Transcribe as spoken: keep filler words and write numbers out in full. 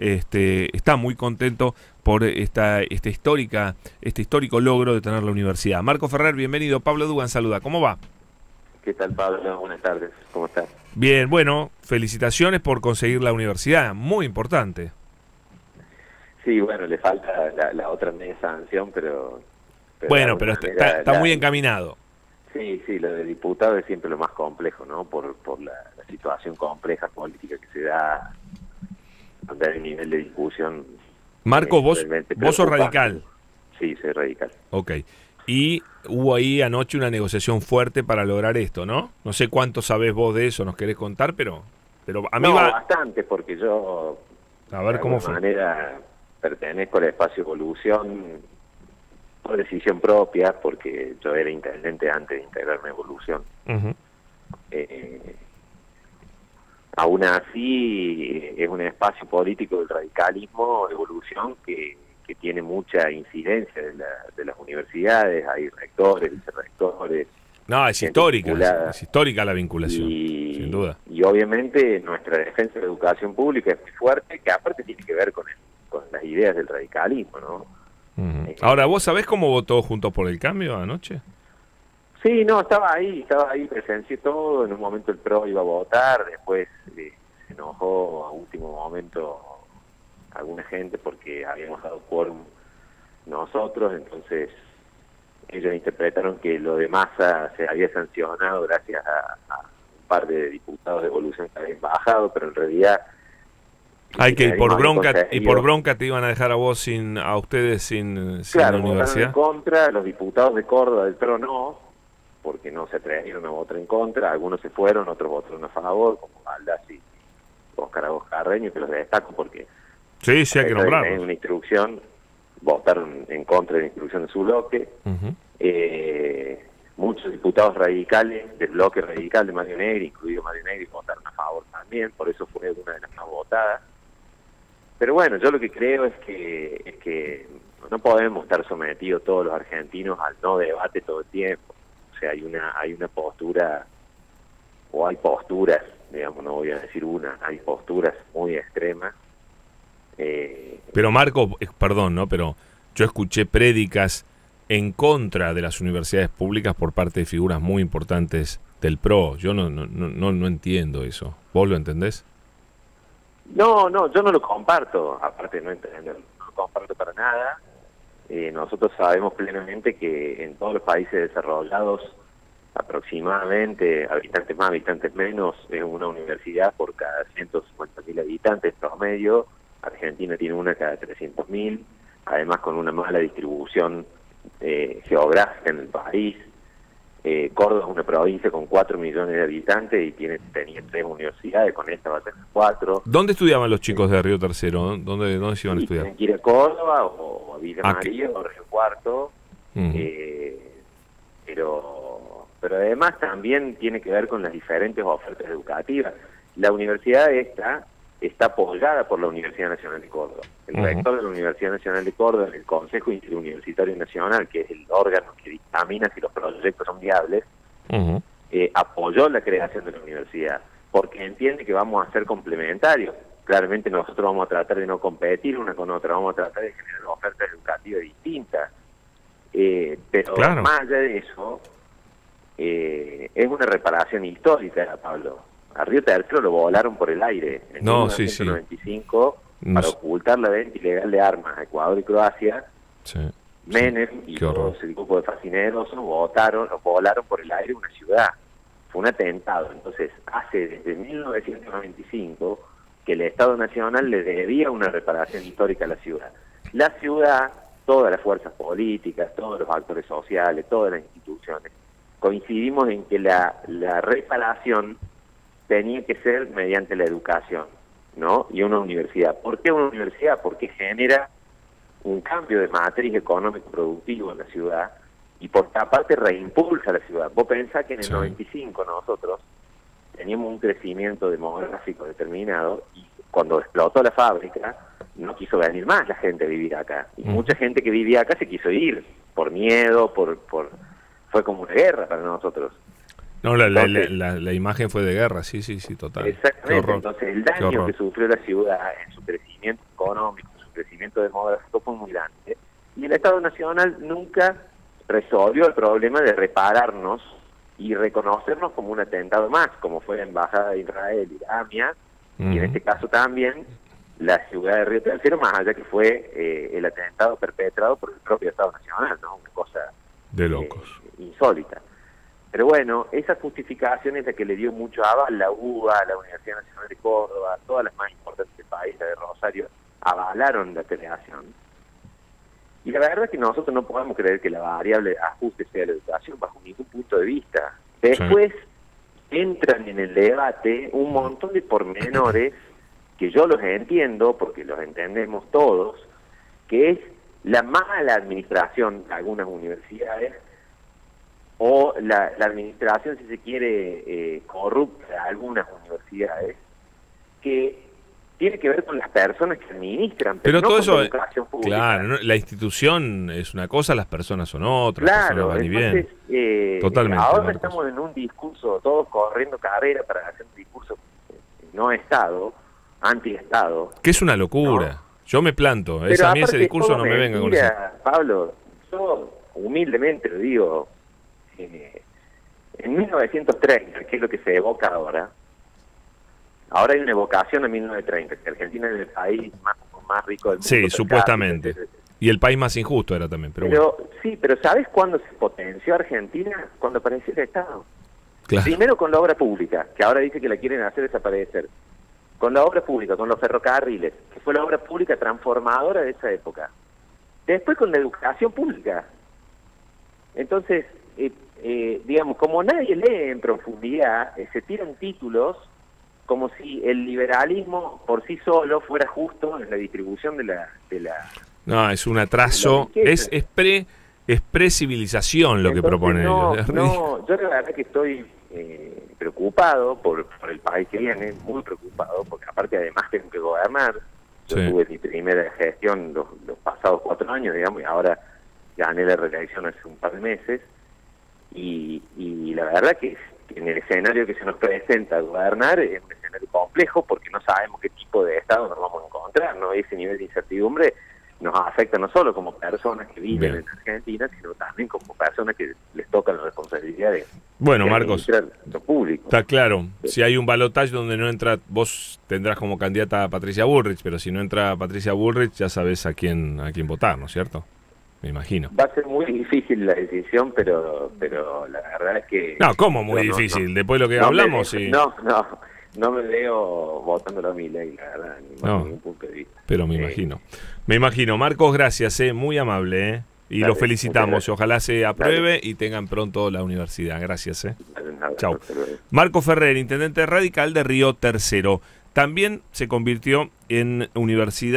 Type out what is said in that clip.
este, está muy contento por esta, esta histórica, este histórico logro de tener la universidad. Marco Ferrer, bienvenido. Pablo Dugan saluda. ¿Cómo va? ¿Qué tal, Pablo? Buenas tardes. ¿Cómo estás? Bien, bueno, felicitaciones por conseguir la universidad. Muy importante. Sí, bueno, le falta la, la otra media sanción, pero... pero bueno, pero está, está, está la, muy encaminado. Sí, sí, lo de diputado es siempre lo más complejo, ¿no? Por, por la, la situación compleja política que se da, donde hay un nivel de discusión... Marco, vos, vos sos radical. Sí, soy radical. Ok. Y hubo ahí anoche una negociación fuerte para lograr esto, ¿no? No sé cuánto sabés vos de eso, nos querés contar, pero, pero a mí no, va... bastante, porque yo... A ver cómo fue. De alguna manera pertenezco al espacio Evolución por decisión propia, porque yo era intendente antes de integrarme a Evolución. Uh-huh. eh, aún así, es un espacio político del radicalismo, Evolución, que, que tiene mucha incidencia de, la, de las universidades, hay rectores, vicerrectores. No, es histórica, es, es histórica la vinculación, y, sin duda. Y obviamente nuestra defensa de la educación pública es muy fuerte, que aparte tiene que ver con, el, con las ideas del radicalismo, ¿no? Uh-huh. eh, Ahora, ¿vos sabés cómo votó Juntos por el Cambio anoche? Sí, no, estaba ahí, estaba ahí, presencié todo, en un momento el P R O iba a votar, después eh, se enojó a último momento alguna gente porque habíamos dado quórum nosotros, entonces ellos interpretaron que lo de Massa se había sancionado gracias a, a un par de diputados de Evolución que habían bajado, pero en realidad... Ay, que y por bronca y por bronca te iban a dejar a vos sin, a ustedes sin, sin claro, la universidad. En contra, los diputados de Córdoba del P R O no, porque no se atrevieron a votar en contra, algunos se fueron, otros votaron a favor, como Baldassi y Óscar Agos Carreño, que los destaco porque... Sí, sí, hay que nombrarlos. En una instrucción, votaron en contra de la instrucción de su bloque. Uh-huh. eh, muchos diputados radicales del bloque radical de Mario Negri, incluido Mario Negri, votaron a favor también, por eso fue una de las más votadas. Pero bueno, yo lo que creo es que, es que no podemos estar sometidos todos los argentinos al no debate todo el tiempo. O sea, hay una, hay una postura, o hay posturas, digamos, no voy a decir una, hay posturas muy extremas. Eh, pero Marco, perdón, ¿no? Pero yo escuché prédicas en contra de las universidades públicas por parte de figuras muy importantes del P R O. Yo no, no, no, no entiendo eso. ¿Vos lo entendés? No, no, yo no lo comparto, aparte de no entender, no lo comparto para nada. Eh, nosotros sabemos plenamente que en todos los países desarrollados, aproximadamente, habitantes más, habitantes menos, es una universidad por cada ciento cincuenta mil habitantes promedio. Argentina tiene una cada trescientos mil, además con una mala distribución eh, geográfica en el país. Eh, Córdoba es una provincia con cuatro millones de habitantes y tiene tenía tres universidades, con esta va a tener cuatro. ¿Dónde estudiaban los chicos de Río Tercero? ¿Dónde, dónde se iban sí, a estudiar? Tienen que ir a Córdoba o a Villa ¿A María o a Río Cuarto. Uh-huh. eh, pero, pero además también tiene que ver con las diferentes ofertas educativas. La universidad esta está apoyada por la Universidad Nacional de Córdoba. El uh-huh. rector de la Universidad Nacional de Córdoba, el Consejo Interuniversitario Nacional, que es el órgano que dictamina si los proyectos son viables, uh-huh. eh, apoyó la creación de la universidad, porque entiende que vamos a ser complementarios. Claramente nosotros vamos a tratar de no competir una con otra, vamos a tratar de generar ofertas educativas distintas. Eh, pero claro. Más allá de eso, eh, es una reparación histórica, Pablo. A Río Tercero lo volaron por el aire en no, mil novecientos noventa y cinco sí, sí. para no ocultar la venta ilegal de armas a Ecuador y Croacia. Sí, Menem sí, y todo ese grupo de fascineros votaron, volaron por el aire una ciudad. Fue un atentado. Entonces, hace desde mil novecientos noventa y cinco que el Estado Nacional le debía una reparación histórica a la ciudad. La ciudad, todas las fuerzas políticas, todos los actores sociales, todas las instituciones, coincidimos en que la, la reparación tenía que ser mediante la educación, ¿no? Y una universidad. ¿Por qué una universidad? Porque genera un cambio de matriz económico-productivo en la ciudad y por otra parte reimpulsa la ciudad. Vos pensás que en el sí. noventa y cinco nosotros teníamos un crecimiento demográfico determinado y cuando explotó la fábrica no quiso venir más la gente a vivir acá. Y mm. mucha gente que vivía acá se quiso ir por miedo, por por fue como una guerra para nosotros. No, la, entonces, la, la, la imagen fue de guerra, sí, sí, sí, total. Exactamente, entonces el daño que sufrió la ciudad en su crecimiento Estado Nacional nunca resolvió el problema de repararnos y reconocernos como un atentado más, como fue la Embajada de Israel y la AMIA, uh-huh. y en este caso también la ciudad de Río Tercero, más allá que fue eh, el atentado perpetrado por el propio Estado Nacional, ¿no? Una cosa de locos, eh, insólita. Pero bueno, esa justificación es la que le dio mucho aval la U B A, la Universidad Nacional de Córdoba, todas las más importantes del país, la de Rosario, avalaron la creación. Y la verdad es que nosotros no podemos creer que la variable ajuste sea la educación bajo ningún punto de vista. Después sí. entran en el debate un montón de pormenores que yo los entiendo, porque los entendemos todos, que es la mala administración de algunas universidades o la, la administración, si se quiere, eh, corrupta de algunas universidades, que tiene que ver con las personas que administran, pero, pero no todo con eso, la educación pública. Claro, ¿no? La institución es una cosa, las personas son otras, claro, las personas van y entonces, bien. Eh, Totalmente. Ahora Marcos. Estamos en un discurso, todos corriendo carrera para hacer un discurso no Estado, anti-Estado. Que es una locura. ¿No? Yo me planto, pero es, a mí ese discurso no me venga con eso. Pablo, yo humildemente lo digo, eh, en mil novecientos treinta, que es lo que se evoca ahora, ahora hay una evocación a mil novecientos treinta, que Argentina es el país más, más rico del mundo. Sí, supuestamente. Cápita, y el país más injusto era también. Pero, pero bueno. Sí, pero ¿sabes cuándo se potenció Argentina? Cuando apareció el Estado. Claro. Primero con la obra pública, que ahora dice que la quieren hacer desaparecer. Con la obra pública, con los ferrocarriles, que fue la obra pública transformadora de esa época. Después con la educación pública. Entonces, eh, eh, digamos, como nadie lee en profundidad, eh, se tiran títulos como si el liberalismo por sí solo fuera justo en la distribución de la... De la no, es un atraso, es, es pre es pre-civilización lo Entonces, que proponen no, ellos. No, yo la verdad que estoy eh, preocupado por, por el país que viene, muy preocupado, porque aparte además tengo que gobernar. Yo sí. tuve mi primera gestión los, los pasados cuatro años, digamos, y ahora gané la reelección hace un par de meses, y, y la verdad que en el escenario que se nos presenta gobernar es un escenario complejo porque no sabemos qué tipo de Estado nos vamos a encontrar, ¿no? Ese nivel de incertidumbre nos afecta no solo como personas que viven Bien. en Argentina, sino también como personas que les tocan la responsabilidad de Bueno, de Marcos, lo público. Está claro, sí. Si hay un balotaje donde no entra, vos tendrás como candidata a Patricia Bullrich, pero si no entra Patricia Bullrich ya sabes a quién a quién votar, ¿no es cierto? Me imagino. Va a ser muy difícil la decisión, pero pero la verdad es que... No, ¿cómo muy no, difícil? No, Después de lo que no hablamos... Me, y... No, no, no me veo votándolo a mi ley, la verdad, ni no, ningún punto de vista. Pero me eh, imagino. Me imagino. Marcos, gracias, eh, muy amable, ¿eh? Y dale, lo felicitamos. Ojalá se apruebe dale. y tengan pronto la universidad. Gracias, ¿eh? Chao. Marco Ferrer, intendente radical de Río Tercero. También se convirtió en universidad.